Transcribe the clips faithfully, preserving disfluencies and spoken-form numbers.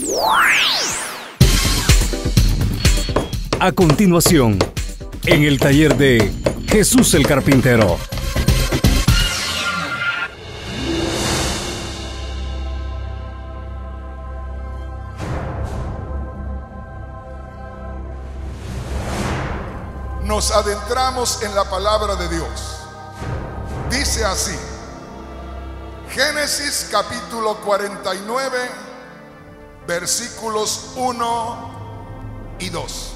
A continuación, en el taller de Jesús el Carpintero. Nos adentramos en la palabra de Dios. Dice así, Génesis capítulo cuarenta y nueve, versículos uno y dos.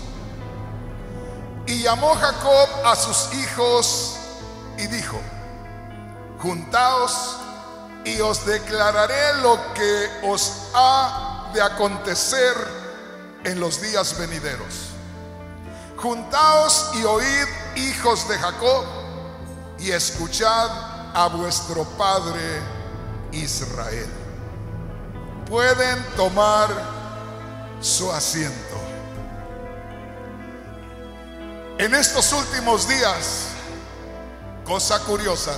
Y llamó Jacob a sus hijos y dijo: juntaos y os declararé lo que os ha de acontecer en los días venideros. Juntaos y oíd, hijos de Jacob, y escuchad a vuestro padre Israel. Pueden tomar su asiento. En estos últimos días, cosa curiosa,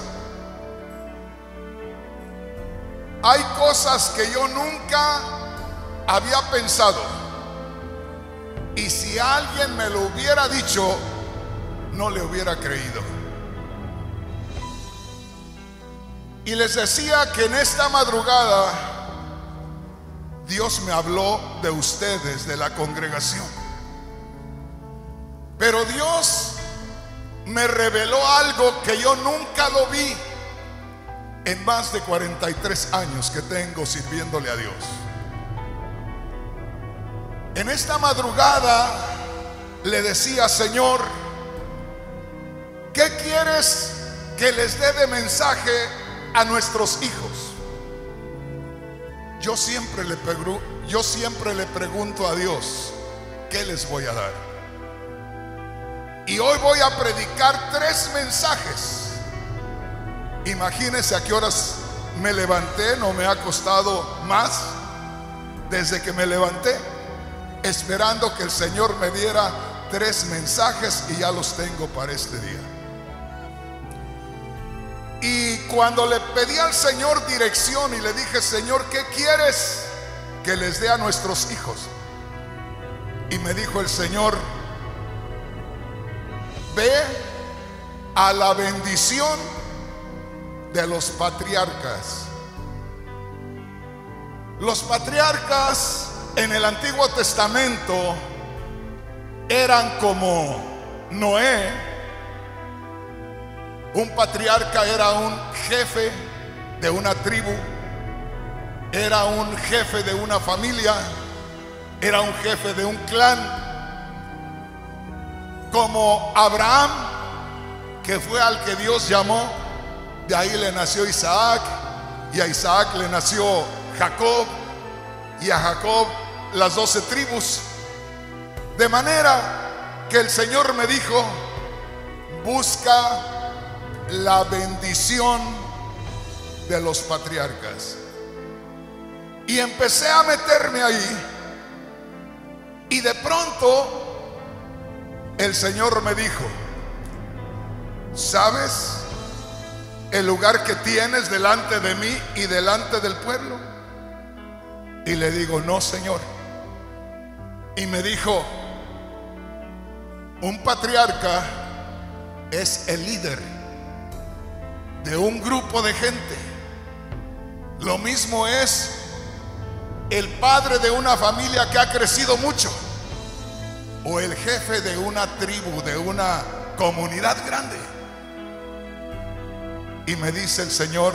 hay cosas que yo nunca había pensado, y si alguien me lo hubiera dicho, no le hubiera creído. Y les decía que en esta madrugada Dios me habló de ustedes, de la congregación. Pero Dios me reveló algo que yo nunca lo vi en más de cuarenta y tres años que tengo sirviéndole a Dios. En esta madrugada le decía: Señor, ¿qué quieres que les dé de mensaje a nuestros hijos? Yo siempre le, yo siempre le pregunto a Dios, ¿qué les voy a dar? Y hoy voy a predicar tres mensajes. Imagínense a qué horas me levanté. No me ha costado más desde que me levanté, esperando que el Señor me diera tres mensajes, y ya los tengo para este día. Y cuando le pedí al Señor dirección y le dije: Señor, ¿qué quieres que les dé a nuestros hijos? Y me dijo el Señor: ve a la bendición de los patriarcas. Los patriarcas en el Antiguo Testamento eran como Noé. Un patriarca era un jefe de una tribu, era un jefe de una familia, era un jefe de un clan. Como Abraham, que fue al que Dios llamó, de ahí le nació Isaac, y a Isaac le nació Jacob, y a Jacob las doce tribus. De manera que el Señor me dijo: busca la bendición de los patriarcas. Y empecé a meterme ahí, y de pronto el Señor me dijo: ¿sabes el lugar que tienes delante de mí y delante del pueblo? Y le digo: no, Señor. Y me dijo: un patriarca es el líder de un grupo de gente. Lo mismo es el padre de una familia que ha crecido mucho, o el jefe de una tribu, de una comunidad grande. Y me dice el Señor: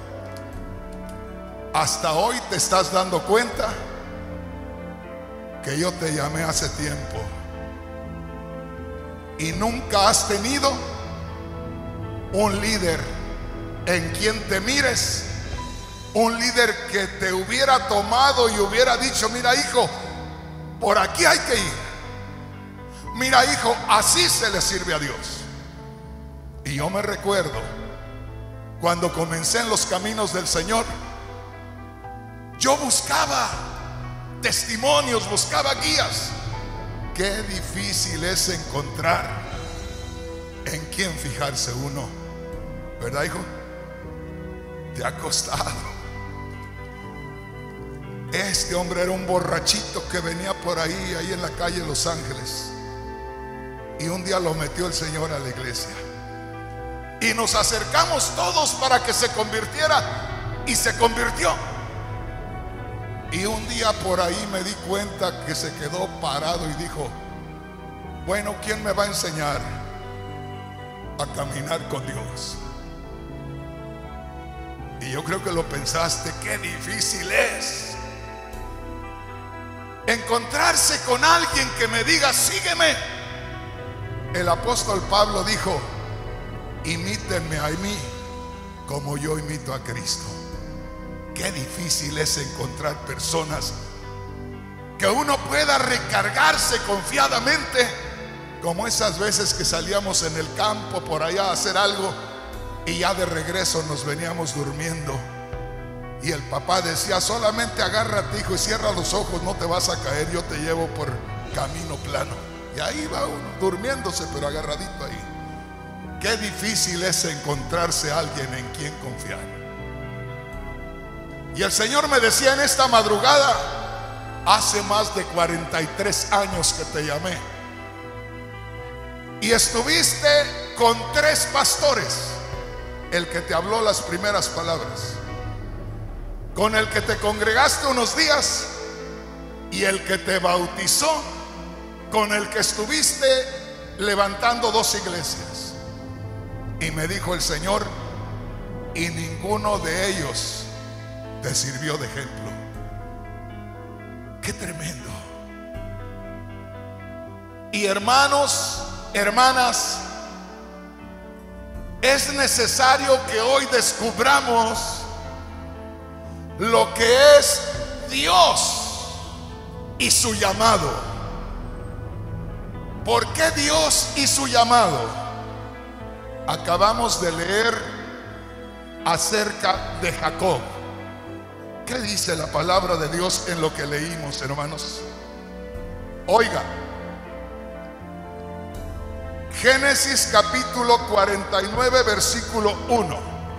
hasta hoy te estás dando cuenta que yo te llamé hace tiempo, y nunca has tenido un líder en quien te mires, un líder que te hubiera tomado y hubiera dicho: mira, hijo, por aquí hay que ir. Mira, hijo, así se le sirve a Dios. Y yo me recuerdo cuando comencé en los caminos del Señor, yo buscaba testimonios, buscaba guías. Qué difícil es encontrar en quién fijarse uno, ¿verdad, hijo? Te ha costado. Este hombre era un borrachito que venía por ahí, ahí en la calle Los Ángeles. Y un día lo metió el Señor a la iglesia. Y nos acercamos todos para que se convirtiera. Y se convirtió. Y un día por ahí me di cuenta que se quedó parado y dijo: bueno, ¿quién me va a enseñar a caminar con Dios? Y yo creo que lo pensaste, qué difícil es encontrarse con alguien que me diga: sígueme. El apóstol Pablo dijo: imítenme a mí como yo imito a Cristo. Qué difícil es encontrar personas que uno pueda recargarse confiadamente, como esas veces que salíamos en el campo por allá a hacer algo y ya de regreso nos veníamos durmiendo. Y el papá decía: solamente agárrate, hijo, y cierra los ojos, no te vas a caer, yo te llevo por camino plano. Y ahí va uno, durmiéndose, pero agarradito ahí. Qué difícil es encontrarse a alguien en quien confiar. Y el Señor me decía en esta madrugada: hace más de cuarenta y tres años que te llamé, y estuviste con tres pastores. El que te habló las primeras palabras, con el que te congregaste unos días, y el que te bautizó, con el que estuviste levantando dos iglesias. Y me dijo el Señor: y ninguno de ellos te sirvió de ejemplo. Qué tremendo. Y hermanos, hermanas, es necesario que hoy descubramos lo que es Dios y su llamado. ¿Por qué Dios y su llamado? Acabamos de leer acerca de Jacob. ¿Qué dice la palabra de Dios en lo que leímos, hermanos? Oiga, Génesis capítulo cuarenta y nueve, versículo uno.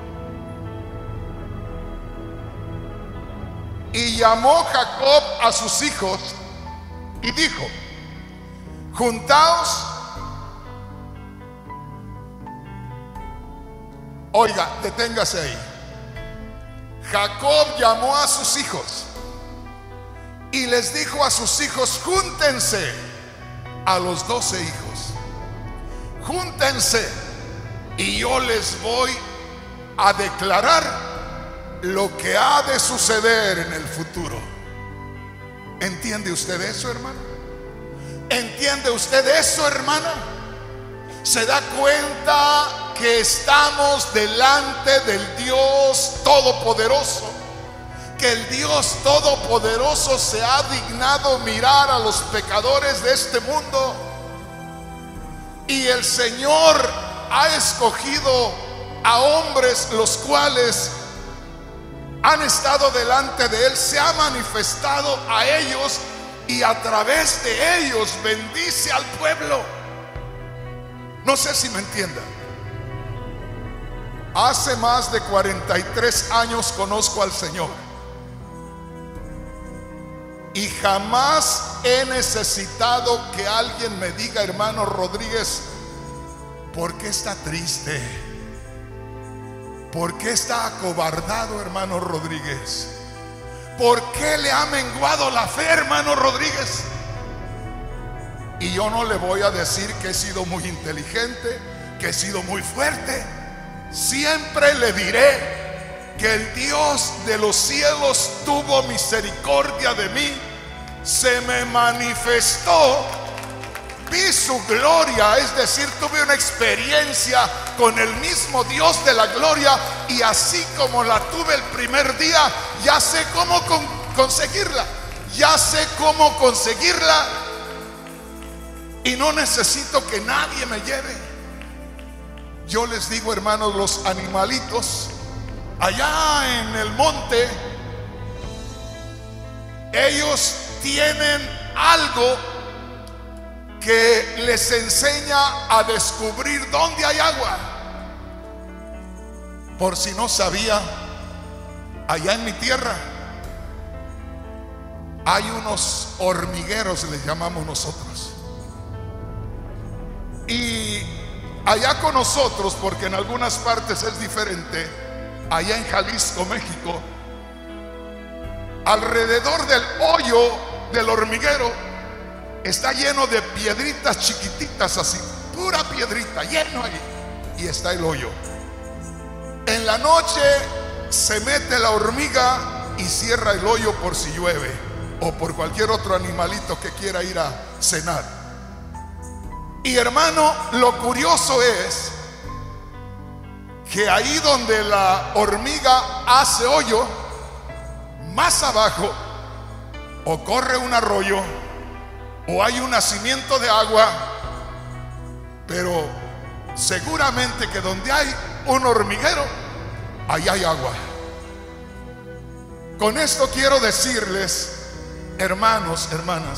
Y llamó Jacob a sus hijos y dijo: juntaos. Oiga, deténgase ahí. Jacob llamó a sus hijos y les dijo a sus hijos: júntense. A los doce hijos: júntense, y yo les voy a declarar lo que ha de suceder en el futuro. ¿Entiende usted eso, hermano? ¿Entiende usted eso, hermana? ¿Se da cuenta que estamos delante del Dios Todopoderoso? Que el Dios Todopoderoso se ha dignado mirar a los pecadores de este mundo. Y el Señor ha escogido a hombres los cuales han estado delante de Él, se ha manifestado a ellos, y a través de ellos bendice al pueblo. No sé si me entiendan. Hace más de cuarenta y tres años conozco al Señor, y jamás he necesitado que alguien me diga: hermano Rodríguez, ¿por qué está triste? ¿Por qué está acobardado, hermano Rodríguez? ¿Por qué le ha menguado la fe, hermano Rodríguez? Y yo no le voy a decir que he sido muy inteligente, que he sido muy fuerte. Siempre le diré que el Dios de los cielos tuvo misericordia de mí, se me manifestó, vi su gloria, es decir, tuve una experiencia con el mismo Dios de la gloria, y así como la tuve el primer día, ya sé cómo con conseguirla, ya sé cómo conseguirla, y no necesito que nadie me lleve. Yo les digo, hermanos, los animalitos allá en el monte, ellos tienen algo que les enseña a descubrir dónde hay agua. Por si no sabía, allá en mi tierra hay unos hormigueros, les llamamos nosotros. Y allá con nosotros, porque en algunas partes es diferente, allá en Jalisco, México, alrededor del hoyo del hormiguero está lleno de piedritas chiquititas así, pura piedrita, lleno ahí. Y está el hoyo. En la noche se mete la hormiga y cierra el hoyo por si llueve o por cualquier otro animalito que quiera ir a cenar. Y hermano, lo curioso es que ahí donde la hormiga hace hoyo, más abajo o corre un arroyo o hay un nacimiento de agua, pero seguramente que donde hay un hormiguero, ahí hay agua. Con esto quiero decirles, hermanos, hermanas,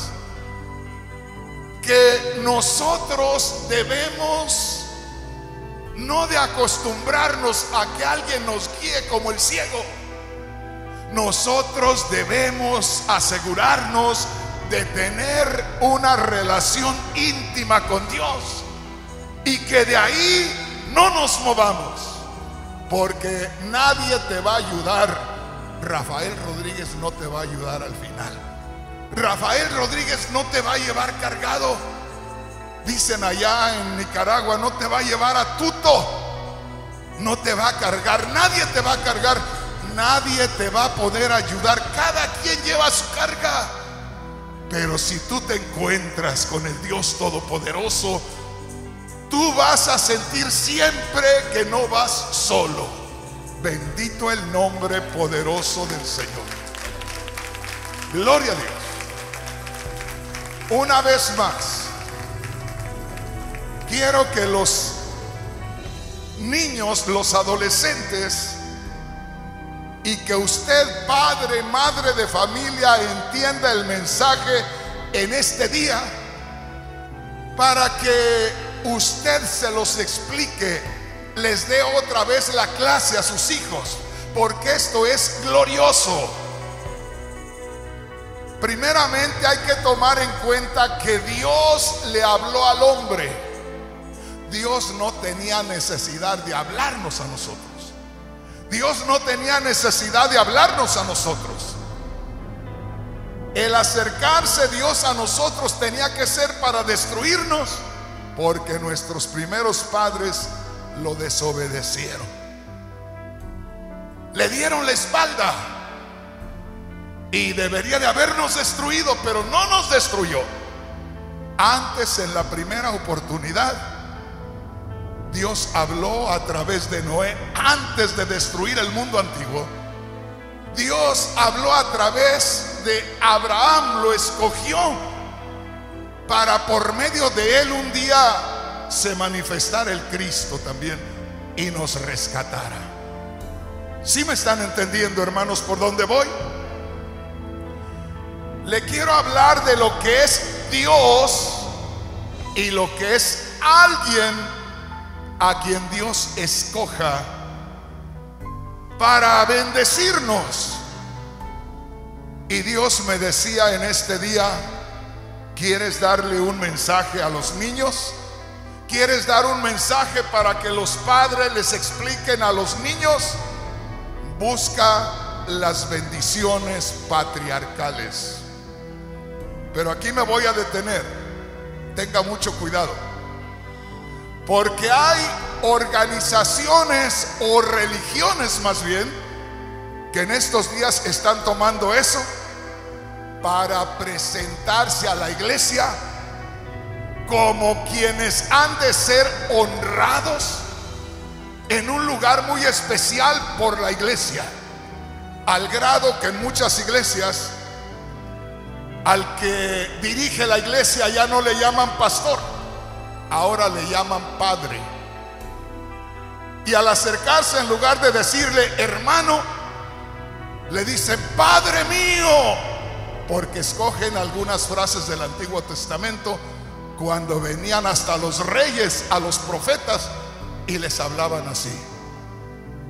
que nosotros debemos no de acostumbrarnos a que alguien nos guíe como el ciego. Nosotros debemos asegurarnos de tener una relación íntima con Dios y que de ahí no nos movamos, porque nadie te va a ayudar. Rafael Rodríguez no te va a ayudar al final. Rafael Rodríguez no te va a llevar cargado. Dicen allá en Nicaragua, no te va a llevar a tuto, no te va a cargar, nadie te va a cargar, nadie te va a poder ayudar. Cada quien lleva su carga. Pero si tú te encuentras con el Dios Todopoderoso, tú vas a sentir siempre que no vas solo. Bendito el nombre poderoso del Señor. Gloria a Dios. Una vez más, quiero que los niños, los adolescentes, y que usted, padre, madre de familia, entienda el mensaje en este día, para que usted se los explique, les dé otra vez la clase a sus hijos, porque esto es glorioso. Primeramente hay que tomar en cuenta que Dios le habló al hombre. Dios no tenía necesidad de hablarnos a nosotros. Dios no tenía necesidad de hablarnos a nosotros. El acercarse Dios a nosotros tenía que ser para destruirnos, porque nuestros primeros padres lo desobedecieron, le dieron la espalda, y debería de habernos destruido, pero no nos destruyó. Antes, en la primera oportunidad, Dios habló a través de Noé. Antes de destruir el mundo antiguo, Dios habló a través de Abraham, lo escogió para por medio de él un día se manifestara el Cristo también y nos rescatara. ¿Sí me están entendiendo, hermanos, por dónde voy? Le quiero hablar de lo que es Dios y lo que es alguien a quien Dios escoja para bendecirnos. Y Dios me decía en este día: ¿quieres darle un mensaje a los niños? ¿Quieres dar un mensaje para que los padres les expliquen a los niños? Busca las bendiciones patriarcales. Pero aquí me voy a detener. Tenga mucho cuidado, porque hay organizaciones o religiones más bien que en estos días están tomando eso para presentarse a la iglesia como quienes han de ser honrados en un lugar muy especial por la iglesia, al grado que en muchas iglesias al que dirige la iglesia ya no le llaman pastor, ahora le llaman padre. Y al acercarse, en lugar de decirle hermano, le dicen Padre mío, porque escogen algunas frases del Antiguo Testamento cuando venían hasta los reyes, a los profetas, y les hablaban así.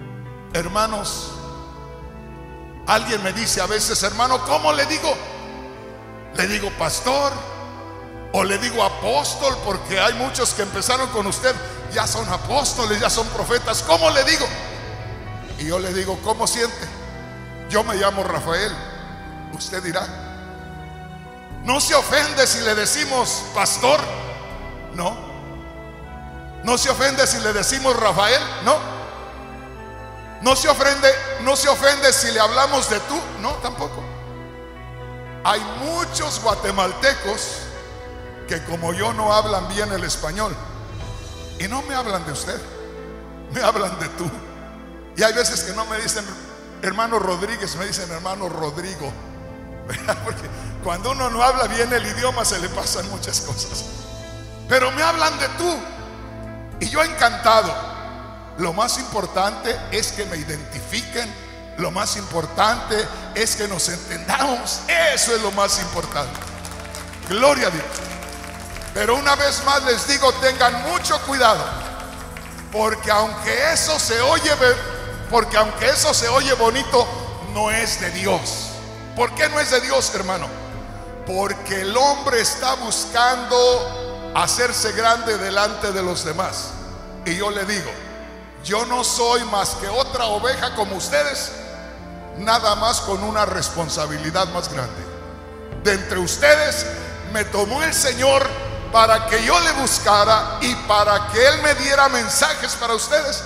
Hermanos, alguien me dice a veces: hermano, ¿cómo le digo? le digo pastor o le digo apóstol, porque hay muchos que empezaron con usted, ya son apóstoles, ya son profetas. ¿Cómo le digo? Y yo le digo, ¿cómo siente? Yo me llamo Rafael. Usted dirá, ¿no se ofende si le decimos pastor? No. ¿No se ofende si le decimos Rafael? No. ¿No se ofende, no se ofende si le hablamos de tú? No, tampoco. Hay muchos guatemaltecos que como yo no hablan bien el español y no me hablan de usted, me hablan de tú. Y hay veces que no me dicen hermano Rodríguez, me dicen hermano Rodrigo, ¿verdad? Porque cuando uno no habla bien el idioma se le pasan muchas cosas, pero me hablan de tú y yo encantado. Lo más importante es que me identifiquen, lo más importante es que nos entendamos. Eso es lo más importante. Gloria a Dios. Pero una vez más les digo, tengan mucho cuidado, porque aunque eso se oye, porque aunque eso se oye bonito, no es de Dios. ¿Por qué no es de Dios, hermano? Porque el hombre está buscando hacerse grande delante de los demás. Y yo le digo, yo no soy más que otra oveja como ustedes, nada más con una responsabilidad más grande. De entre ustedes me tomó el Señor para que yo le buscara y para que Él me diera mensajes para ustedes.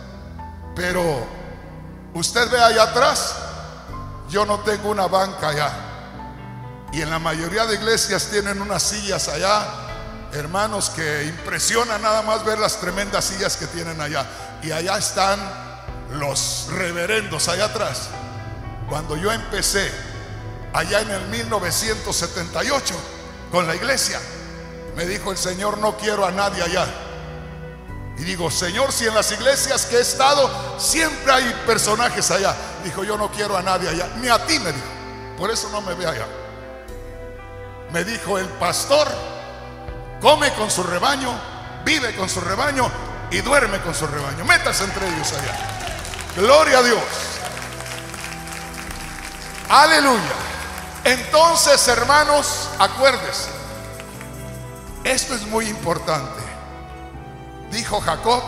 Pero usted ve allá atrás, yo no tengo una banca allá, y en la mayoría de iglesias tienen unas sillas allá, hermanos, que impresiona nada más ver las tremendas sillas que tienen allá. Y allá están los reverendos allá atrás. Cuando yo empecé allá en el mil novecientos setenta y ocho con la iglesia, me dijo el Señor, no quiero a nadie allá. Y digo, Señor, si en las iglesias que he estado siempre hay personajes allá. Dijo, yo no quiero a nadie allá, ni a ti, me dijo. Por eso no me ve allá. Me dijo, el pastor come con su rebaño, vive con su rebaño y duerme con su rebaño. Métase entre ellos allá. Gloria a Dios. Aleluya. Entonces, hermanos, acuérdense, esto es muy importante. Dijo Jacob,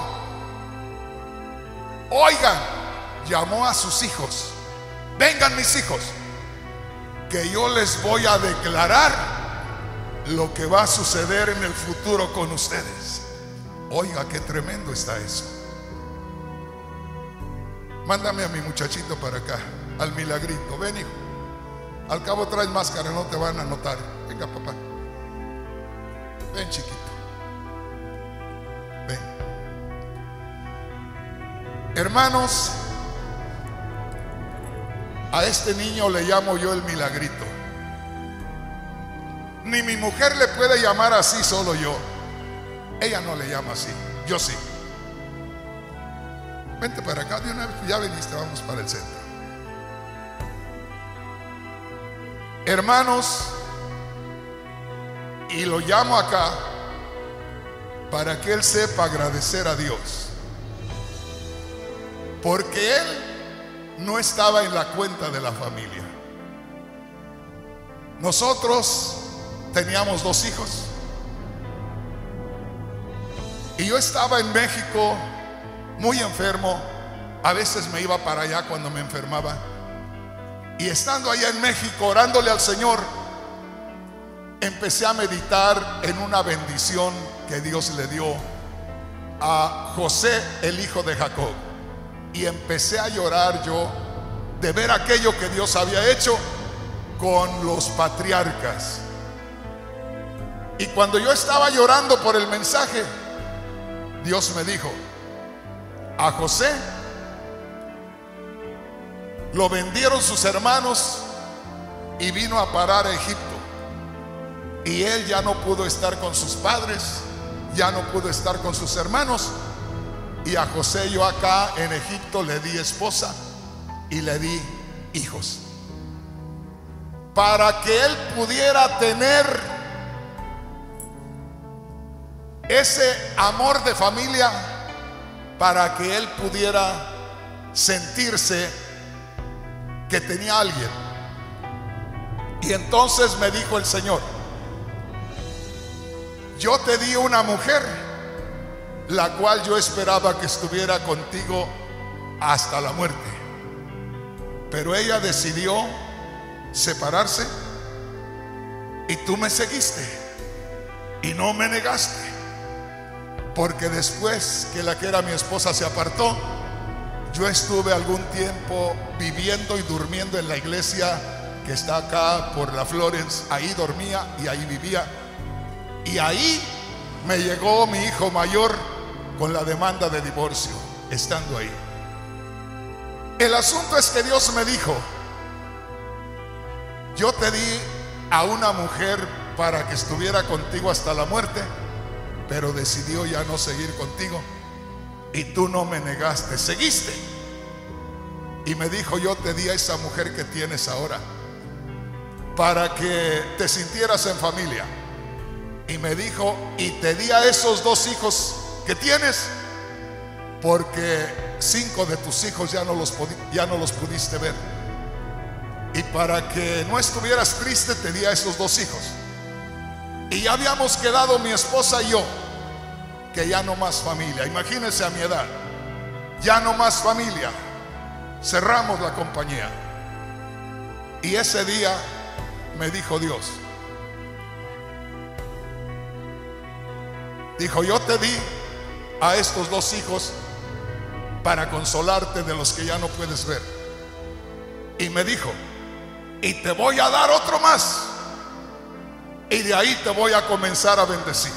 oigan, llamó a sus hijos, vengan mis hijos, que yo les voy a declarar lo que va a suceder en el futuro con ustedes. Oiga, qué tremendo está eso. Mándame a mi muchachito para acá, al Milagrito. Ven, hijo. Al cabo traes máscara, no te van a notar. Venga, papá. Ven, chiquito. Ven. Hermanos, a este niño le llamo yo el Milagrito. Ni mi mujer le puede llamar así, solo yo. Ella no le llama así, yo sí. Vente para acá, de una vez, ya viniste, vamos para el centro. Hermanos, y lo llamo acá para que él sepa agradecer a Dios, porque él no estaba en la cuenta de la familia. Nosotros teníamos dos hijos y yo estaba en México muy enfermo. A veces me iba para allá cuando me enfermaba, y estando allá en México orándole al Señor, empecé a meditar en una bendición que Dios le dio a José, el hijo de Jacob, y empecé a llorar yo de ver aquello que Dios había hecho con los patriarcas. Y cuando yo estaba llorando por el mensaje, Dios me dijo, a José lo vendieron sus hermanos y vino a parar a Egipto, y él ya no pudo estar con sus padres, ya no pudo estar con sus hermanos. Y a José yo acá en Egipto le di esposa y le di hijos, para que él pudiera tener ese amor de familia, para que él pudiera sentirse que tenía alguien. Y entonces me dijo el Señor: yo te di una mujer, la cual yo esperaba que estuviera contigo hasta la muerte, pero ella decidió separarse y tú me seguiste y no me negaste, porque después que la que era mi esposa se apartó, yo estuve algún tiempo viviendo y durmiendo en la iglesia que está acá por la Florence. Ahí dormía y ahí vivía, y ahí me llegó mi hijo mayor con la demanda de divorcio, estando ahí. El asunto es que Dios me dijo: yo te di a una mujer para que estuviera contigo hasta la muerte, pero decidió ya no seguir contigo, y tú no me negaste, seguiste. Y me dijo: yo te di a esa mujer que tienes ahora para que te sintieras en familia. Y me dijo: y te di a esos dos hijos que tienes porque cinco de tus hijos ya no los, ya no los pudiste ver, y para que no estuvieras triste te di a esos dos hijos. Y ya habíamos quedado mi esposa y yo que ya no más familia. Imagínense, a mi edad, ya no más familia. Cerramos la compañía. Y ese día me dijo Dios, dijo: yo te di a estos dos hijos para consolarte de los que ya no puedes ver. Y me dijo: y te voy a dar otro más, y de ahí te voy a comenzar a bendecir.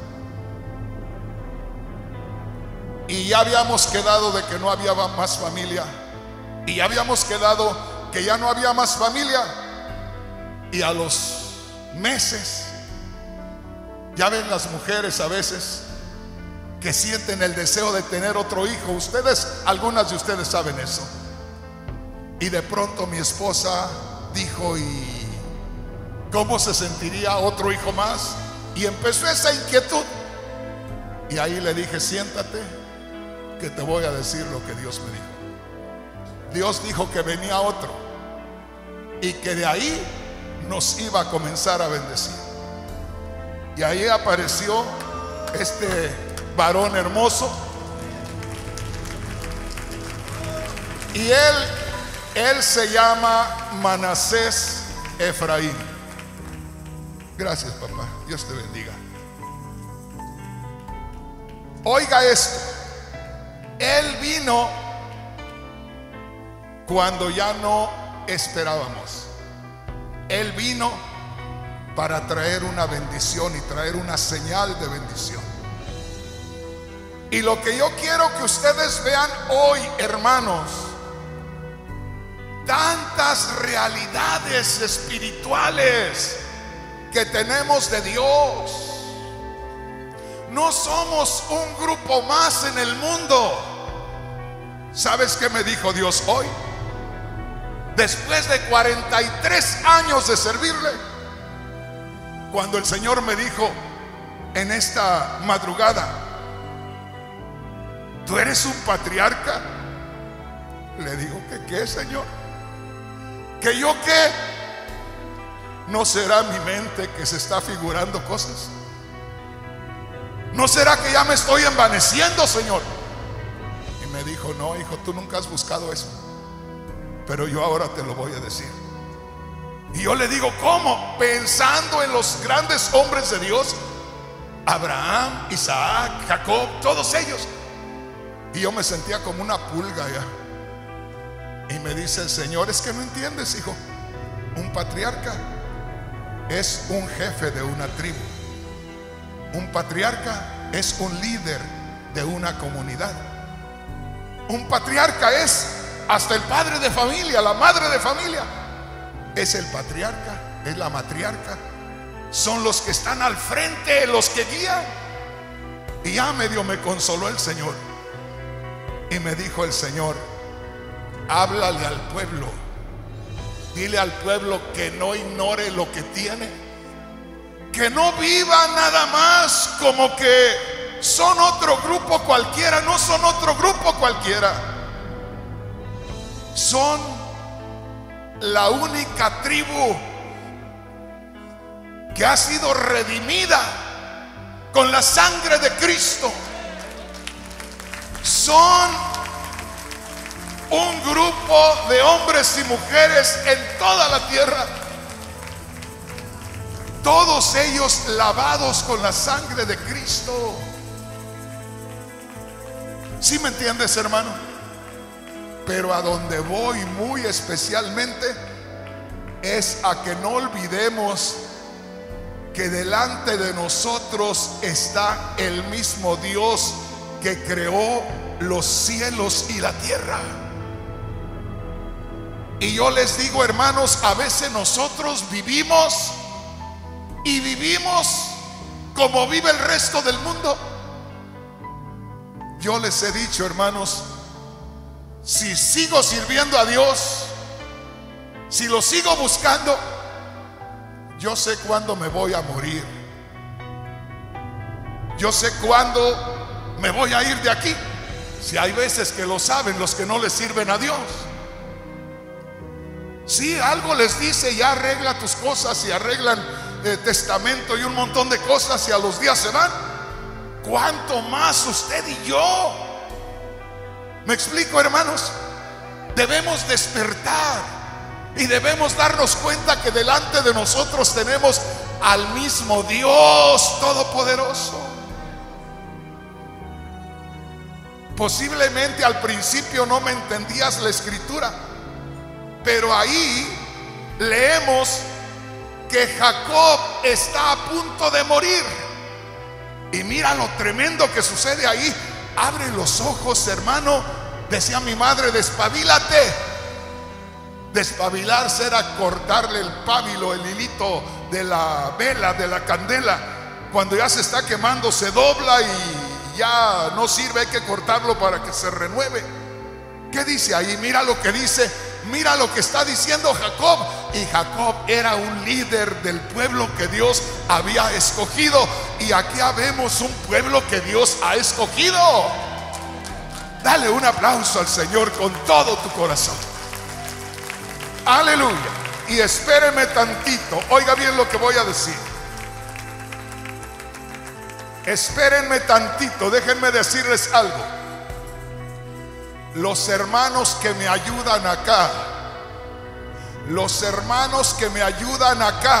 Y ya habíamos quedado de que no había más familia, y ya habíamos quedado que ya no había más familia. Y a los meses, ya ven las mujeres a veces que sienten el deseo de tener otro hijo. Ustedes, algunas de ustedes saben eso. Y de pronto mi esposa dijo: ¿y cómo se sentiría otro hijo más? Y empezó esa inquietud. Y ahí le dije: siéntate, que te voy a decir lo que Dios me dijo. Dios dijo que venía otro, y que de ahí nos iba a comenzar a bendecir. Y ahí apareció este varón hermoso, y él él se llama Manasés Efraín. Gracias, papá, Dios te bendiga. Oiga esto: él vino cuando ya no esperábamos. Él vino para traer una bendición y traer una señal de bendición. Y lo que yo quiero que ustedes vean hoy, hermanos, tantas realidades espirituales que tenemos de Dios. No somos un grupo más en el mundo. ¿Sabes qué me dijo Dios hoy? Después de cuarenta y tres años de servirle, cuando el Señor me dijo en esta madrugada: ¿tú eres un patriarca? Le digo: ¿que qué, Señor? ¿Que yo qué? ¿No será mi mente que se está figurando cosas? ¿No será que ya me estoy envaneciendo, Señor? Y me dijo: no, hijo, tú nunca has buscado eso, pero yo ahora te lo voy a decir. Y yo le digo: ¿cómo? Pensando en los grandes hombres de Dios, Abraham, Isaac, Jacob, todos ellos. Y yo me sentía como una pulga ya. Y me dice el Señor: es que no entiendes, hijo. Un patriarca es un jefe de una tribu. Un patriarca es un líder de una comunidad. Un patriarca es hasta el padre de familia, la madre de familia. Es el patriarca, es la matriarca. Son los que están al frente, los que guían. Y ya medio me consoló el Señor. Y me dijo el Señor: háblale al pueblo, dile al pueblo que no ignore lo que tiene, que no viva nada más como que son otro grupo cualquiera. No son otro grupo cualquiera, son la única tribu que ha sido redimida con la sangre de Cristo. Son un grupo de hombres y mujeres en toda la tierra, todos ellos lavados con la sangre de Cristo. ¿Sí me entiendes, hermano? Pero a donde voy muy especialmente es a que no olvidemos que delante de nosotros está el mismo Dios que creó los cielos y la tierra. Y yo les digo, hermanos, a veces nosotros vivimos y vivimos como vive el resto del mundo. Yo les he dicho, hermanos, si sigo sirviendo a Dios, si lo sigo buscando, yo sé cuándo me voy a morir. Yo sé cuándo me voy a ir de aquí. Si hay veces que lo saben los que no le sirven a Dios. Si algo les dice, ya arregla tus cosas, y arreglan eh, testamento y un montón de cosas, y a los días se van. ¿Cuánto más usted y yo? ¿Me explico, hermanos? Debemos despertar y debemos darnos cuenta que delante de nosotros tenemos al mismo Dios Todopoderoso. Posiblemente al principio no me entendías la escritura, pero ahí leemos que Jacob está a punto de morir. Y mira lo tremendo que sucede ahí. Abre los ojos, hermano. Decía mi madre, despabilate. Despabilarse era cortarle el pábilo, el hilito de la vela, de la candela. Cuando ya se está quemando, se dobla y ya no sirve, hay que cortarlo para que se renueve. ¿Qué dice ahí? Mira lo que dice, mira lo que está diciendo Jacob. Y Jacob era un líder del pueblo que Dios había escogido. Y aquí vemos un pueblo que Dios ha escogido. Dale un aplauso al Señor con todo tu corazón. Aleluya. Y espérenme tantito. Oiga bien lo que voy a decir. Espérenme tantito. Déjenme decirles algo. Los hermanos que me ayudan acá, los hermanos que me ayudan acá,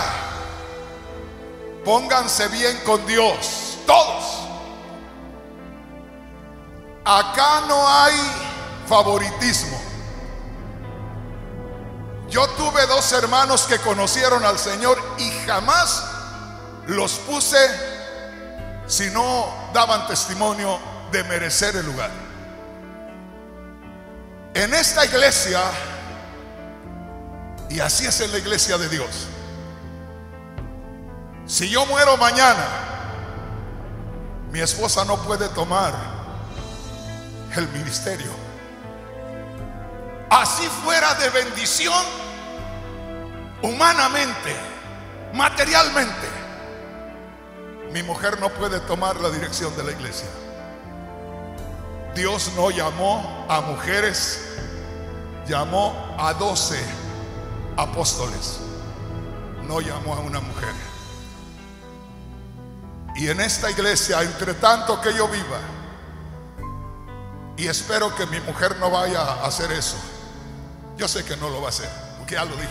pónganse bien con Dios, todos. Acá no hay favoritismo. Yo tuve dos hermanos que conocieron al Señor y jamás los puse si no daban testimonio de merecer el lugar. En esta iglesia, y así es en la iglesia de Dios, si yo muero mañana, mi esposa no puede tomar el ministerio. Así fuera de bendición, humanamente, materialmente, mi mujer no puede tomar la dirección de la iglesia. Dios no llamó a mujeres, llamó a doce apóstoles, no llamó a una mujer. Y en esta iglesia, entre tanto que yo viva, y espero que mi mujer no vaya a hacer eso, yo sé que no lo va a hacer, porque ya lo dije,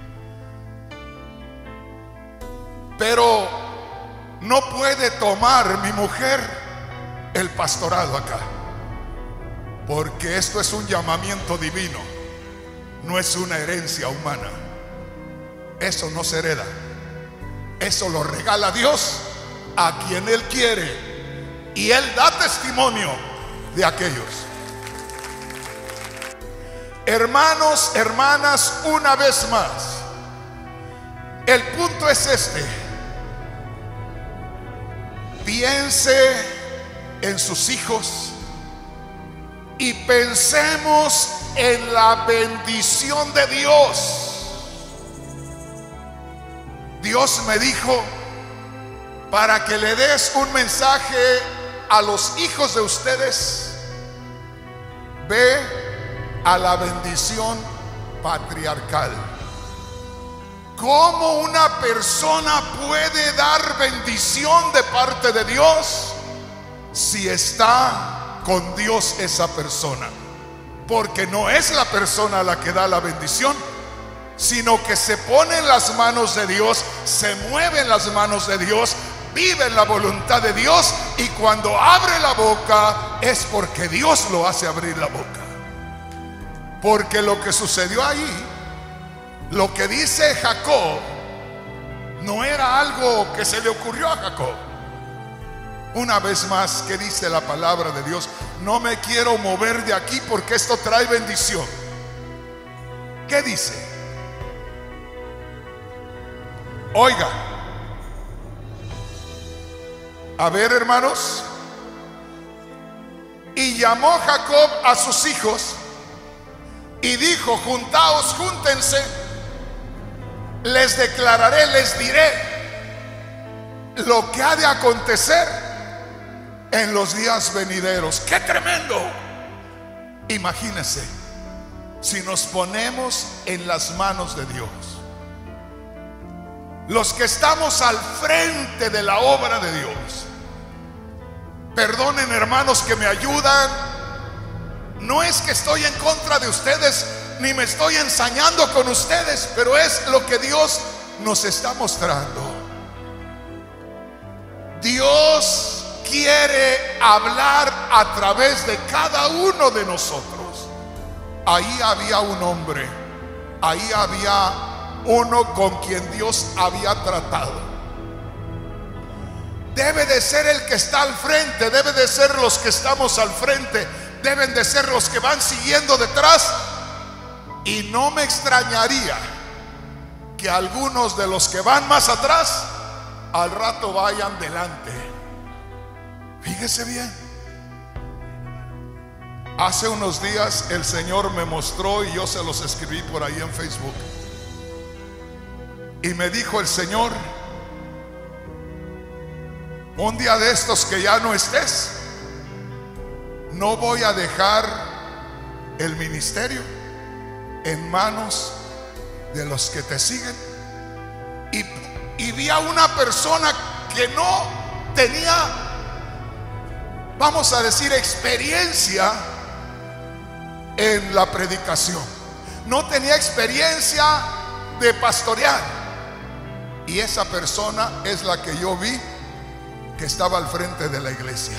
pero no puede tomar mi mujer el pastorado acá, porque esto es un llamamiento divino, no es una herencia humana. Eso no se hereda, eso lo regala Dios a quien Él quiere, y Él da testimonio de aquellos. Hermanos, hermanas, una vez más, el punto es este: piense en sus hijos y pensemos en la bendición de Dios. Dios me dijo, para que le des un mensaje a los hijos de ustedes, ve a la bendición patriarcal. ¿Cómo una persona puede dar bendición de parte de Dios si está con Dios esa persona? Porque no es la persona la que da la bendición, sino que se pone en las manos de Dios, se mueve en las manos de Dios, vive en la voluntad de Dios, y cuando abre la boca es porque Dios lo hace abrir la boca. Porque lo que sucedió ahí, lo que dice Jacob, no era algo que se le ocurrió a Jacob. Una vez más, ¿qué dice la palabra de Dios? No me quiero mover de aquí porque esto trae bendición. ¿Qué dice? Oiga, a ver, hermanos. Y llamó Jacob a sus hijos y dijo: juntaos, júntense, les declararé, les diré lo que ha de acontecer en los días venideros. ¡Qué tremendo! Imagínense si nos ponemos en las manos de Dios, los que estamos al frente de la obra de Dios. Perdonen, hermanos, que me ayudan. No es que estoy en contra de ustedes, ni me estoy ensañando con ustedes, pero es lo que Dios nos está mostrando. Dios quiere hablar a través de cada uno de nosotros. Ahí había un hombre, ahí había uno con quien Dios había tratado. Debe de ser el que está al frente, debe de ser los que estamos al frente, deben de ser los que van siguiendo detrás. Y no me extrañaría que algunos de los que van más atrás al rato vayan delante. Fíjese bien. Hace unos días el Señor me mostró, y yo se los escribí por ahí en Facebook, y me dijo el Señor: un día de estos que ya no estés, no voy a dejar el ministerio en manos de los que te siguen. Y, y vi a una persona que no tenía, vamos a decir, experiencia en la predicación, no tenía experiencia de pastorear, y esa persona es la que yo vi que estaba al frente de la iglesia.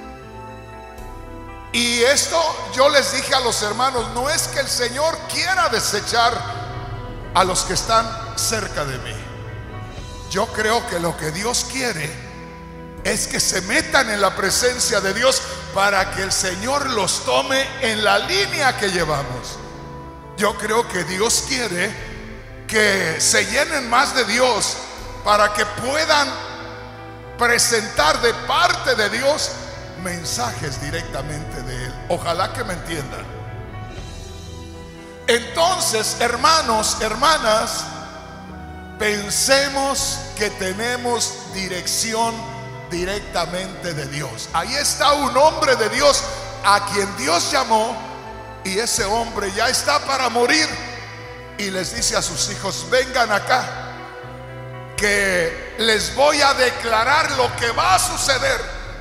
Y esto yo les dije a los hermanos: no es que el Señor quiera desechar a los que están cerca de mí. Yo creo que lo que Dios quiere es que se metan en la presencia de Dios para que el Señor los tome en la línea que llevamos. Yo creo que Dios quiere que se llenen más de Dios para que puedan presentar de parte de Dios mensajes directamente de Él. Ojalá que me entiendan. Entonces, hermanos, hermanas, pensemos que tenemos dirección directamente de Dios. Ahí está un hombre de Dios a quien Dios llamó, y ese hombre ya está para morir, y les dice a sus hijos: vengan acá, que les voy a declarar lo que va a suceder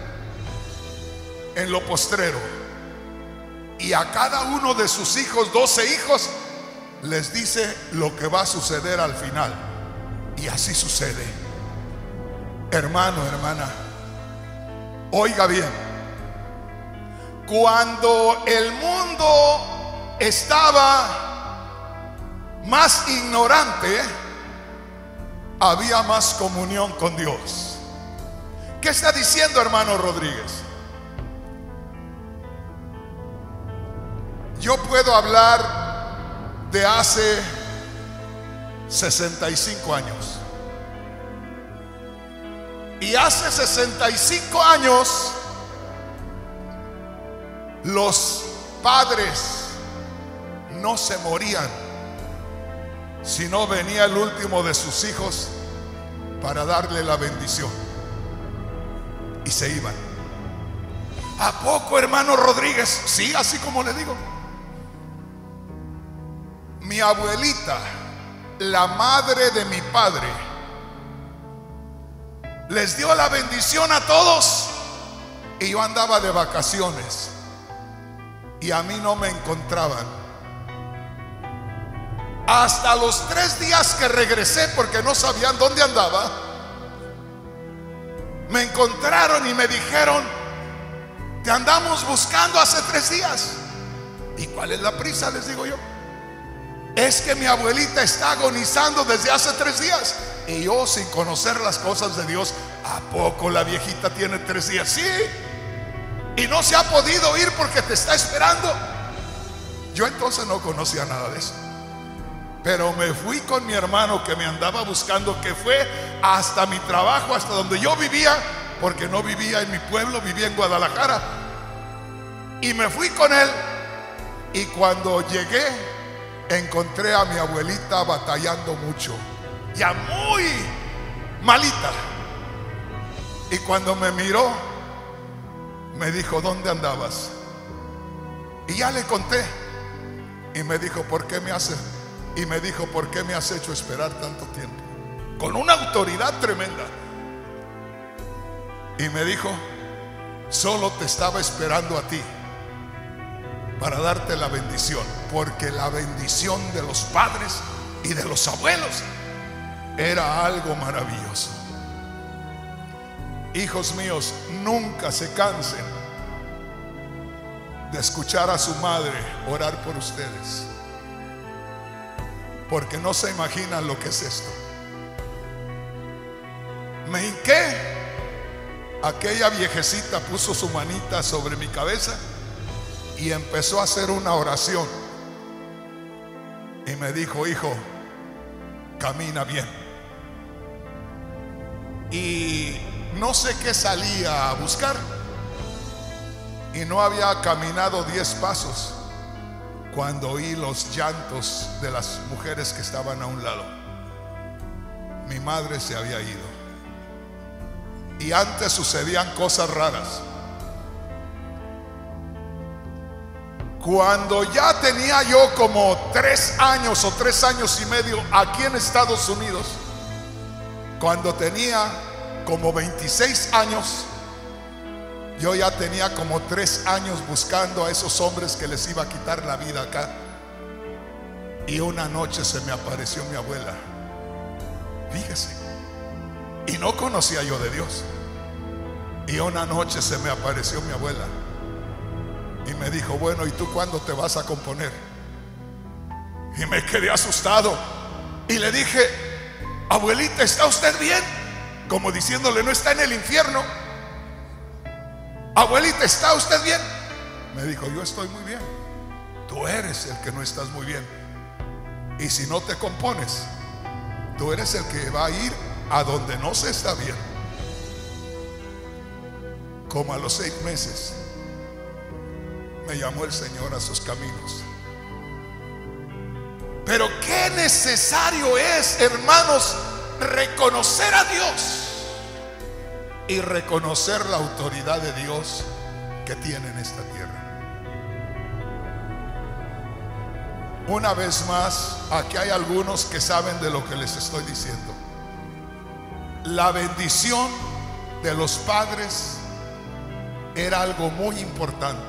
en lo postrero. Y a cada uno de sus hijos, doce hijos, les dice lo que va a suceder al final. Y así sucede. Hermano, hermana, oiga bien. Cuando el mundo estaba más ignorante, había más comunión con Dios. ¿Qué está diciendo, hermano Rodríguez? Yo puedo hablar de hace sesenta y cinco años. Y hace sesenta y cinco años los padres no se morían, sino venía el último de sus hijos para darle la bendición, y se iban. ¿A poco, hermano Rodríguez? Sí, así como le digo. Mi abuelita, la madre de mi padre les dio la bendición a todos y yo andaba de vacaciones y a mí no me encontraban. Hasta los tres días que regresé, porque no sabían dónde andaba, me encontraron y me dijeron: te andamos buscando hace tres días. ¿Y cuál es la prisa?, les digo yo. Es que mi abuelita está agonizando desde hace tres días. Y yo, sin conocer las cosas de Dios: ¿a poco la viejita tiene tres días? Sí. Y no se ha podido ir porque te está esperando. Yo entonces no conocía nada de eso, pero me fui con mi hermano que me andaba buscando, que fue hasta mi trabajo, hasta donde yo vivía, porque no vivía en mi pueblo, vivía en Guadalajara. Y me fui con él. Y cuando llegué, encontré a mi abuelita batallando mucho, ya muy malita. Y cuando me miró, me dijo: ¿dónde andabas? Y ya le conté. Y me dijo: ¿por qué me haces? Y me dijo: ¿por qué me has hecho esperar tanto tiempo? Con una autoridad tremenda. Y me dijo: solo te estaba esperando a ti para darte la bendición, porque la bendición de los padres y de los abuelos era algo maravilloso. Hijos míos, nunca se cansen de escuchar a su madre orar por ustedes, porque no se imaginan lo que es esto. Me hinqué, aquella viejecita puso su manita sobre mi cabeza y empezó a hacer una oración. Y me dijo: hijo, camina bien. Y no sé qué salía a buscar, y no había caminado diez pasos cuando oí los llantos de las mujeres que estaban a un lado. Mi madre se había ido. Y antes sucedían cosas raras. Cuando ya tenía yo como tres años o tres años y medio aquí en Estados Unidos, cuando tenía como veintiséis años, yo ya tenía como tres años buscando a esos hombres que les iba a quitar la vida acá. Y una noche se me apareció mi abuela, fíjese, y no conocía yo de Dios. Y una noche se me apareció mi abuela y me dijo: bueno, ¿y tú cuándo te vas a componer? Y me quedé asustado y le dije: abuelita, ¿está usted bien? Como diciéndole: no está en el infierno. Abuelita, ¿está usted bien? Me dijo: yo estoy muy bien. Tú eres el que no estás muy bien. Y si no te compones, tú eres el que va a ir a donde no se está bien. Como a los seis meses me llamó el Señor a sus caminos. Pero qué necesario es, hermanos, reconocer a Dios y reconocer la autoridad de Dios que tiene en esta tierra. Una vez más, aquí hay algunos que saben de lo que les estoy diciendo. La bendición de los padres era algo muy importante.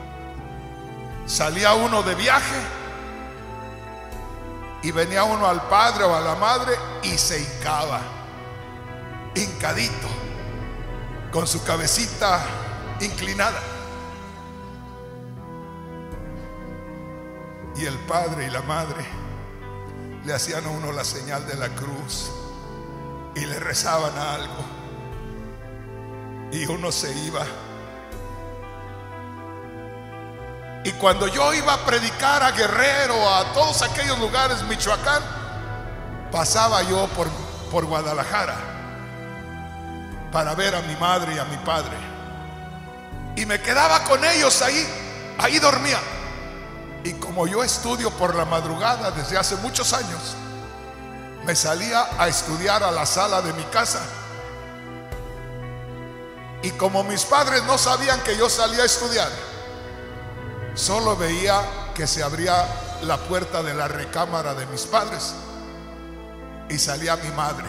Salía uno de viaje y venía uno al padre o a la madre y se hincaba, hincadito, con su cabecita inclinada. Y el padre y la madre le hacían a uno la señal de la cruz y le rezaban algo, y uno se iba. Y cuando yo iba a predicar a Guerrero, a todos aquellos lugares, Michoacán, pasaba yo por, por Guadalajara para ver a mi madre y a mi padre, y me quedaba con ellos ahí, ahí dormía. Y como yo estudio por la madrugada desde hace muchos años, me salía a estudiar a la sala de mi casa. Y como mis padres no sabían que yo salía a estudiar, solo veía que se abría la puerta de la recámara de mis padres y salía mi madre.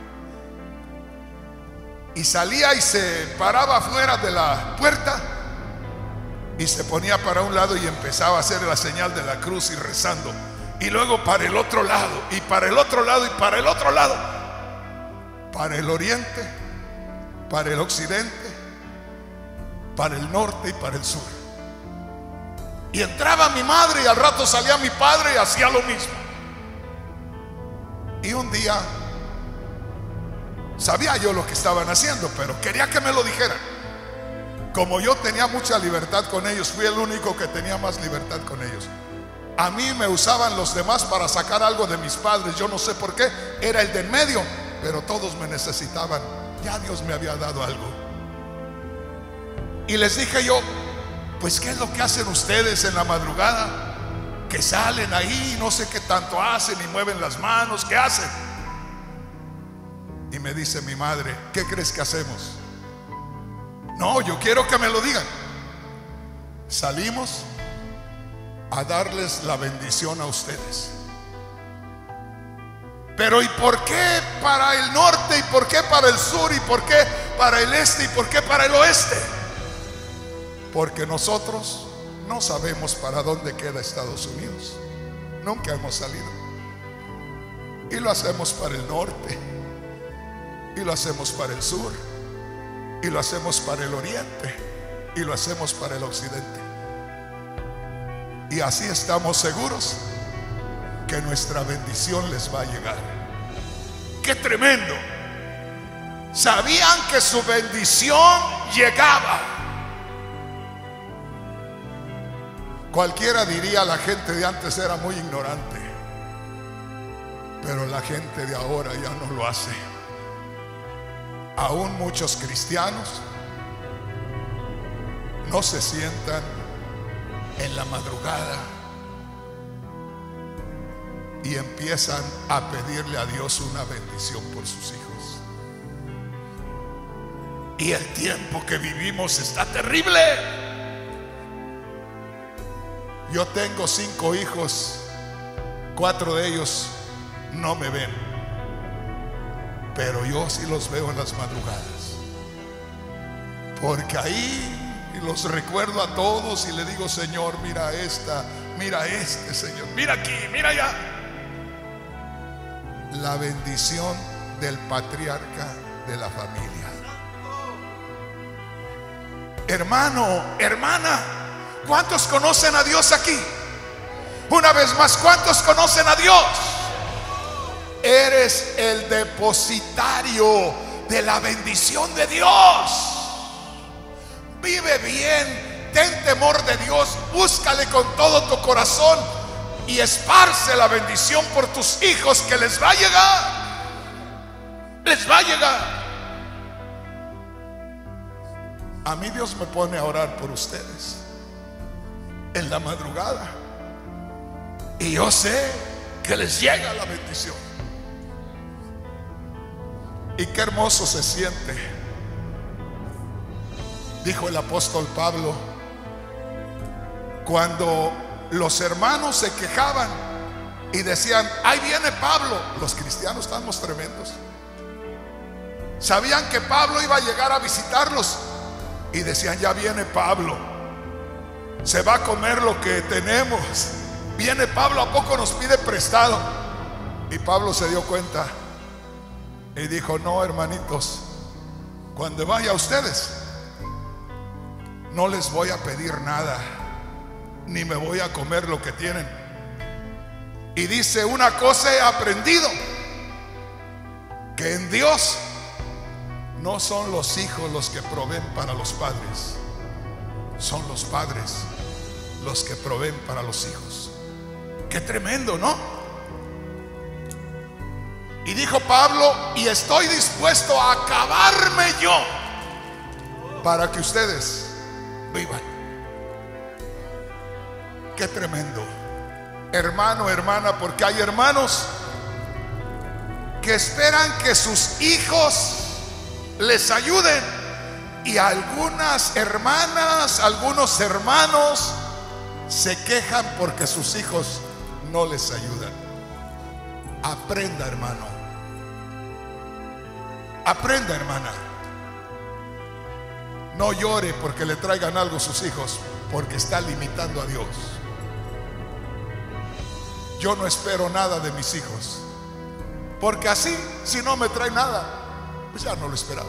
Y salía y se paraba afuera de la puerta y se ponía para un lado y empezaba a hacer la señal de la cruz y rezando. Y luego para el otro lado, y para el otro lado, y para el otro lado, para el oriente, para el occidente, para el norte y para el sur. Y entraba mi madre y al rato salía mi padre y hacía lo mismo. Y un día sabía yo lo que estaban haciendo, pero quería que me lo dijeran. Como yo tenía mucha libertad con ellos, fui el único que tenía más libertad con ellos. A mí me usaban los demás para sacar algo de mis padres. Yo no sé por qué, era el de en medio, pero todos me necesitaban. Ya Dios me había dado algo. Y les dije yo, pues ¿qué es lo que hacen ustedes en la madrugada? Que salen ahí, no sé qué tanto hacen y mueven las manos, ¿qué hacen? Y me dice mi madre, ¿qué crees que hacemos? No, yo quiero que me lo digan. Salimos a darles la bendición a ustedes. Pero ¿y por qué para el norte? ¿Y por qué para el sur? ¿Y por qué para el este? ¿Y por qué para el oeste? Porque nosotros no sabemos para dónde queda Estados Unidos. Nunca hemos salido. Y lo hacemos para el norte, y lo hacemos para el sur, y lo hacemos para el oriente, y lo hacemos para el occidente. Y así estamos seguros que nuestra bendición les va a llegar. ¡Qué tremendo! Sabían que su bendición llegaba. Cualquiera diría, la gente de antes era muy ignorante, pero la gente de ahora ya no lo hace. Aún muchos cristianos no se sientan en la madrugada y empiezan a pedirle a Dios una bendición por sus hijos. Y el tiempo que vivimos está terrible. Yo tengo cinco hijos, cuatro de ellos no me ven, pero yo sí los veo en las madrugadas, porque ahí los recuerdo a todos y le digo, Señor, mira esta, mira este, Señor, mira aquí, mira allá. La bendición del patriarca de la familia. Hermano, hermana, ¿cuántos conocen a Dios aquí? Una vez más, ¿cuántos conocen a Dios? Eres el depositario de la bendición de Dios. Vive bien, ten temor de Dios, búscale con todo tu corazón y esparce la bendición por tus hijos, que les va a llegar. Les va a llegar. A mí Dios me pone a orar por ustedes en la madrugada, y yo sé que les llega la bendición. Y qué hermoso se siente, dijo el apóstol Pablo, cuando los hermanos se quejaban y decían, ahí viene Pablo. Los cristianos estamos tremendos. Sabían que Pablo iba a llegar a visitarlos y decían, ya viene Pablo, se va a comer lo que tenemos. Viene Pablo, ¿a poco nos pide prestado? Y Pablo se dio cuenta y dijo, no, hermanitos, cuando vaya a ustedes no les voy a pedir nada, ni me voy a comer lo que tienen. Y dice, una cosa he aprendido, que en Dios no son los hijos los que proveen para los padres, son los padres los que proveen para los hijos. Qué tremendo, ¿no? Y dijo Pablo, y estoy dispuesto a acabarme yo para que ustedes vivan. Qué tremendo, hermano, hermana, porque hay hermanos que esperan que sus hijos les ayuden, y algunas hermanas, algunos hermanos se quejan porque sus hijos no les ayudan. Aprenda, hermano, Aprenda, hermana. No llore porque le traigan algo a sus hijos, porque está limitando a Dios. Yo no espero nada de mis hijos, porque así, si no me trae nada, pues ya no lo esperaba.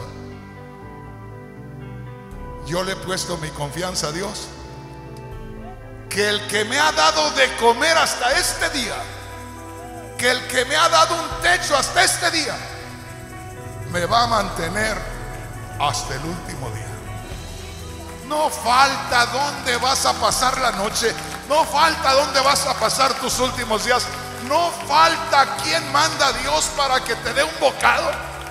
Yo le he puesto mi confianza a Dios, que el que me ha dado de comer hasta este día, que el que me ha dado un techo hasta este día, me va a mantener hasta el último día. No falta dónde vas a pasar la noche, no falta dónde vas a pasar tus últimos días, no falta quién manda a Dios para que te dé un bocado.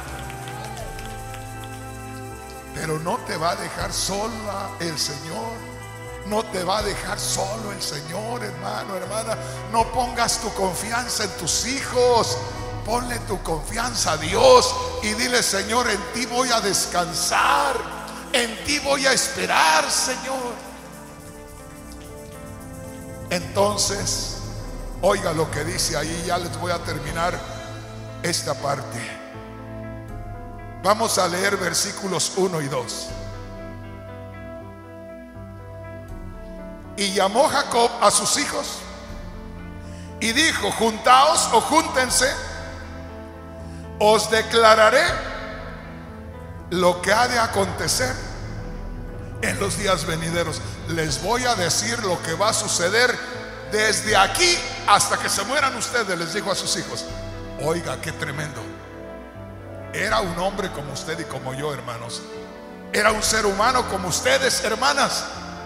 Pero no te va a dejar sola el Señor. No te va a dejar solo el Señor, hermano, hermana. No pongas tu confianza en tus hijos. Ponle tu confianza a Dios y dile: Señor, en ti voy a descansar, en ti voy a esperar, Señor. Entonces, oiga lo que dice ahí. Ya les voy a terminar esta parte. Vamos a leer versículos uno y dos. Y llamó Jacob a sus hijos y dijo: juntaos o júntense, os declararé lo que ha de acontecer en los días venideros. Les voy a decir lo que va a suceder desde aquí hasta que se mueran ustedes, les dijo a sus hijos. Oiga, qué tremendo. Era un hombre como usted y como yo, hermanos. Era un ser humano como ustedes, hermanas.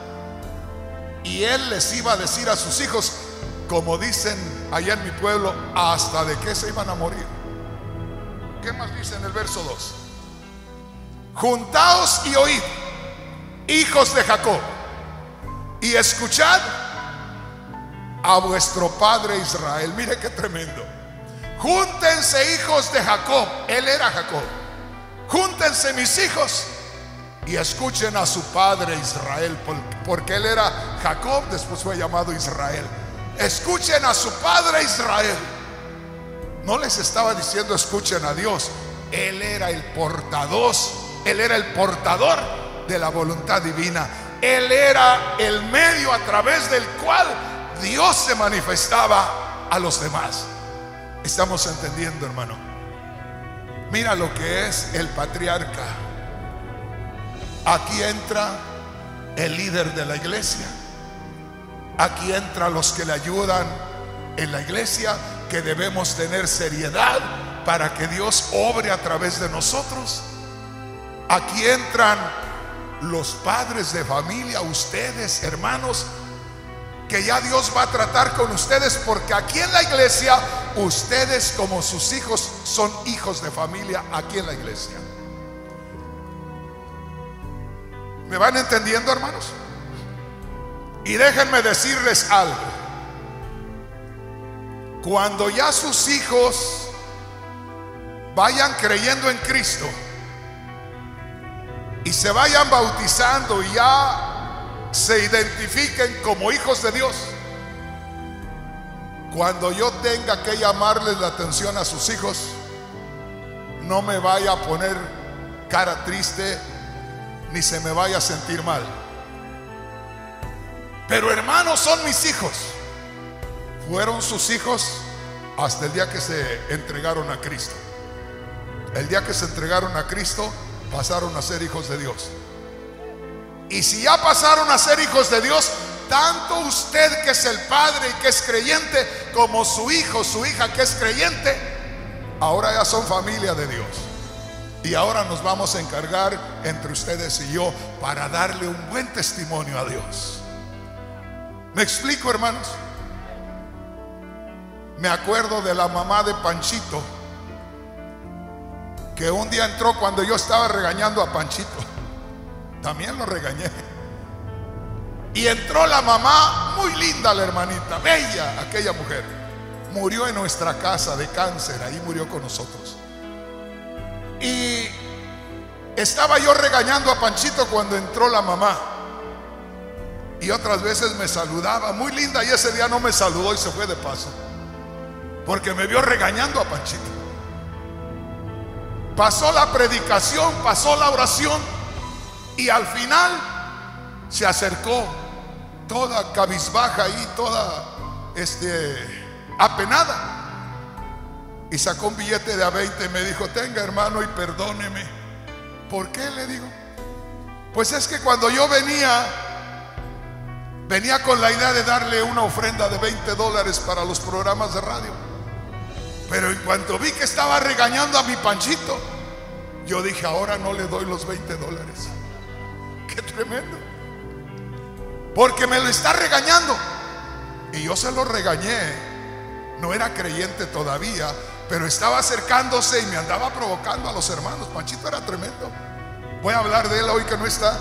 Y él les iba a decir a sus hijos, como dicen allá en mi pueblo, hasta de qué se iban a morir. ¿Qué más dice en el verso dos? Juntaos y oíd, hijos de Jacob, y escuchad a vuestro padre Israel. Mire qué tremendo. Júntense, hijos de Jacob. Él era Jacob. Júntense, mis hijos, y escuchen a su padre Israel, porque él era Jacob, después fue llamado Israel. Escuchen a su padre Israel. No les estaba diciendo escuchen a Dios. Él era el portador, él era el portador de la voluntad divina. Él era el medio a través del cual Dios se manifestaba a los demás. Estamos entendiendo, hermano. Mira lo que es el patriarca. Aquí entra el líder de la iglesia. Aquí entran los que le ayudan en la iglesia, que debemos tener seriedad para que Dios obre a través de nosotros. Aquí entran los padres de familia, ustedes, hermanos, que ya Dios va a tratar con ustedes, porque aquí en la iglesia ustedes, como sus hijos, son hijos de familia aquí en la iglesia. ¿Me van entendiendo, hermanos? Y déjenme decirles algo. Cuando ya sus hijos vayan creyendo en Cristo y se vayan bautizando y ya se identifiquen como hijos de Dios, cuando yo tenga que llamarles la atención a sus hijos, no me vaya a poner cara triste ni se me vaya a sentir mal. Pero hermanos, son mis hijos. Fueron sus hijos hasta el día que se entregaron a Cristo. El día que se entregaron a Cristo, pasaron a ser hijos de Dios. Y si ya pasaron a ser hijos de Dios, tanto usted, que es el padre y que es creyente, como su hijo, su hija que es creyente, ahora ya son familia de Dios. Y ahora nos vamos a encargar entre ustedes y yo para darle un buen testimonio a Dios. ¿Me explico, hermanos? Me acuerdo de la mamá de Panchito, que un día entró cuando yo estaba regañando a Panchito. También lo regañé. Y entró la mamá, muy linda la hermanita, bella aquella mujer. Murió en nuestra casa de cáncer, ahí murió con nosotros. Y estaba yo regañando a Panchito cuando entró la mamá. Y otras veces me saludaba, muy linda, y ese día no me saludó y se fue de paso, porque me vio regañando a Panchito. Pasó la predicación, pasó la oración, y al final se acercó toda cabizbaja y toda este, apenada, y sacó un billete de a veinte y me dijo: tenga, hermano, y perdóneme. ¿Por qué? Le digo. Pues es que cuando yo venía Venía con la idea de darle una ofrenda de veinte dólares para los programas de radio, pero en cuanto vi que estaba regañando a mi Panchito, yo dije: ahora no le doy los veinte dólares. Qué tremendo, porque me lo está regañando. Y yo se lo regañé. No era creyente todavía, pero estaba acercándose y me andaba provocando a los hermanos. Panchito era tremendo. Voy a hablar de él hoy que no está.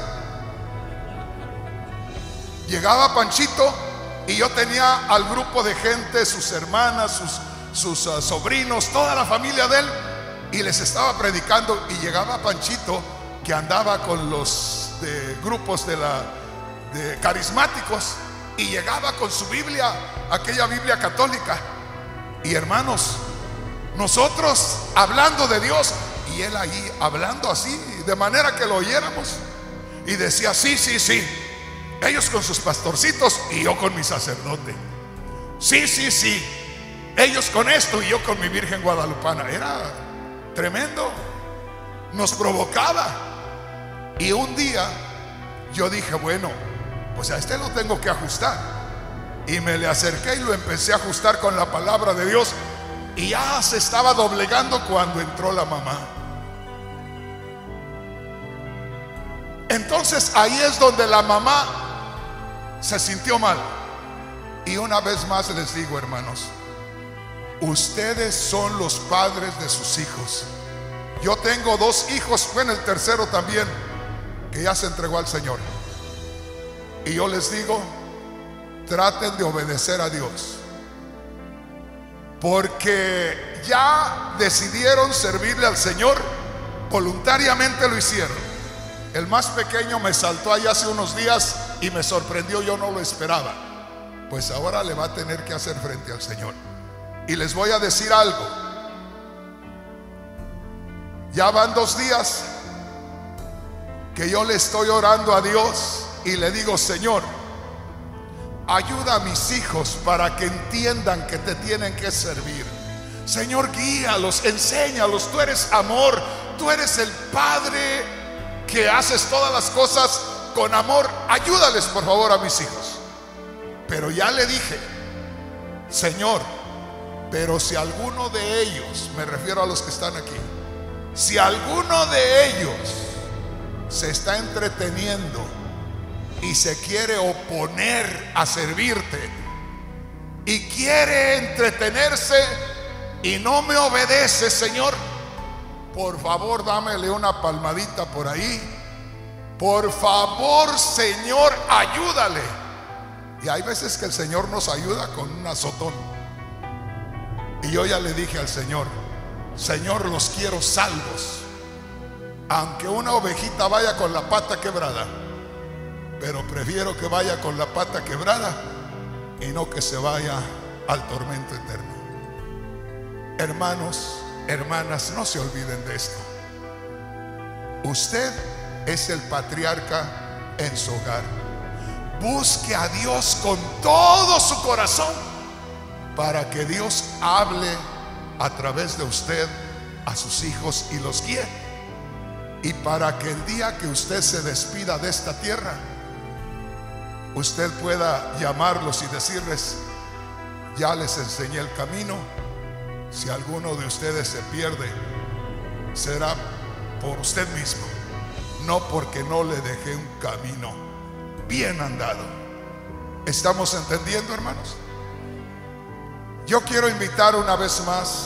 Llegaba Panchito y yo tenía al grupo de gente, sus hermanas, sus, sus uh, sobrinos, toda la familia de él, y les estaba predicando. Y llegaba Panchito, que andaba con los de grupos de la de carismáticos, y llegaba con su Biblia, aquella Biblia católica. Y hermanos, nosotros hablando de Dios, y él ahí hablando así, de manera que lo oyéramos, y decía: sí, sí, sí, ellos con sus pastorcitos y yo con mi sacerdote. Sí, sí, sí, ellos con esto y yo con mi Virgen Guadalupana. Era tremendo, nos provocaba. Y un día yo dije: bueno, pues a este lo tengo que ajustar. Y me le acerqué y lo empecé a ajustar con la palabra de Dios. Y ya se estaba doblegando cuando entró la mamá. Entonces ahí es donde la mamá se sintió mal. Y una vez más les digo, hermanos, ustedes son los padres de sus hijos. Yo tengo dos hijos, bueno, el tercero también, que ya se entregó al Señor. Y yo les digo: traten de obedecer a Dios, porque ya decidieron servirle al Señor, voluntariamente lo hicieron. El más pequeño me saltó ahí hace unos días y me sorprendió, yo no lo esperaba. Pues ahora le va a tener que hacer frente al Señor. Y les voy a decir algo: ya van dos días que yo le estoy orando a Dios y le digo: Señor, ayuda a mis hijos para que entiendan que te tienen que servir. Señor, guíalos, enséñalos. Tú eres amor, tú eres el Padre que haces todas las cosas con amor. Ayúdales, por favor, a mis hijos. Pero ya le dije: Señor, pero si alguno de ellos, me refiero a los que están aquí, si alguno de ellos se está entreteniendo y se quiere oponer a servirte y quiere entretenerse y no me obedece, Señor, por favor, dámele una palmadita por ahí. Por favor, Señor, ayúdale. Y hay veces que el Señor nos ayuda con un azotón. Y yo ya le dije al Señor: Señor, los quiero salvos, aunque una ovejita vaya con la pata quebrada, pero prefiero que vaya con la pata quebrada y no que se vaya al tormento eterno. Hermanos, hermanas, no se olviden de esto. Usted es el patriarca en su hogar. Busque a Dios con todo su corazón para que Dios hable a través de usted a sus hijos y los guíe. Y para que el día que usted se despida de esta tierra, usted pueda llamarlos y decirles: ya les enseñé el camino. Si alguno de ustedes se pierde, será por usted mismo, no porque no le dejé un camino bien andado. ¿Estamos entendiendo, hermanos? Yo quiero invitar una vez más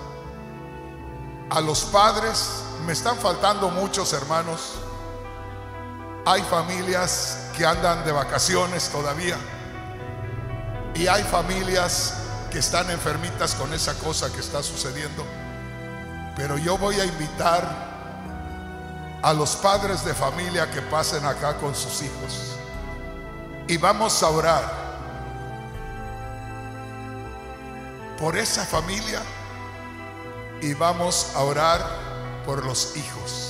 a los padres. Me están faltando muchos, hermanos. Hay familias que andan de vacaciones todavía, y hay familias que están enfermitas con esa cosa que está sucediendo. Pero yo voy a invitar a los padres de familia que pasen acá con sus hijos, y vamos a orar por esa familia, y vamos a orar por los hijos.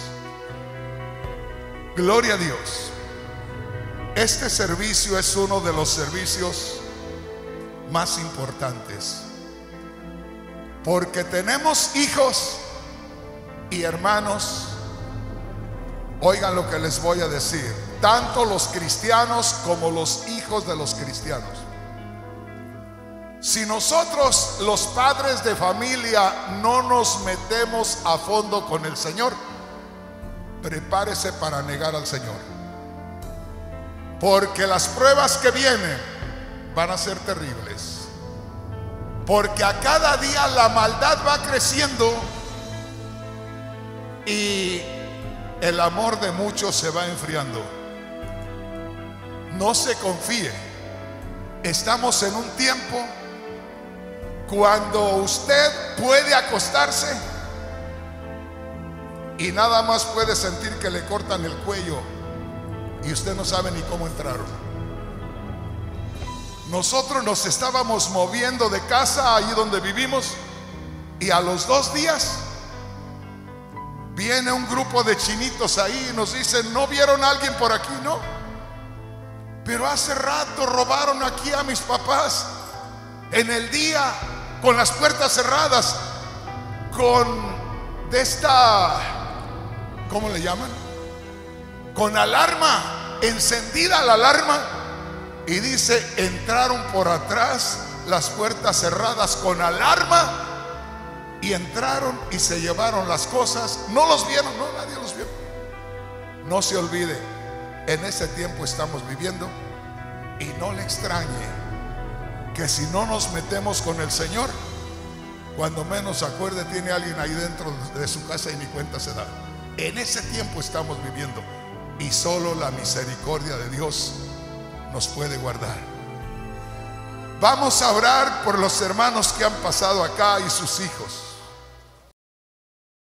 Gloria a Dios. Este servicio es uno de los servicios más importantes, porque tenemos hijos y hermanos. Oigan lo que les voy a decir, tanto los cristianos como los hijos de los cristianos. Si nosotros, los padres de familia, no nos metemos a fondo con el Señor, prepárese para negar al Señor, porque las pruebas que vienen van a ser terribles, porque a cada día la maldad va creciendo y el amor de muchos se va enfriando. No se confíe. Estamos en un tiempo cuando usted puede acostarse y nada más puede sentir que le cortan el cuello y usted no sabe ni cómo entraron. Nosotros nos estábamos moviendo de casa allí donde vivimos y a los dos días viene un grupo de chinitos ahí y nos dicen: ¿no vieron a alguien por aquí? No, pero hace rato robaron aquí a mis papás en el día, con las puertas cerradas, con de esta, ¿cómo le llaman? Con alarma, encendida la alarma, y dice: entraron por atrás, las puertas cerradas con alarma, y entraron y se llevaron las cosas. No los vieron, no, nadie los vio. No se olvide, en ese tiempo estamos viviendo, y no le extrañe que si no nos metemos con el Señor, cuando menos se acuerde, tiene alguien ahí dentro de su casa y ni cuenta se da. En ese tiempo estamos viviendo, y solo la misericordia de Dios nos puede guardar. Vamos a orar por los hermanos que han pasado acá y sus hijos.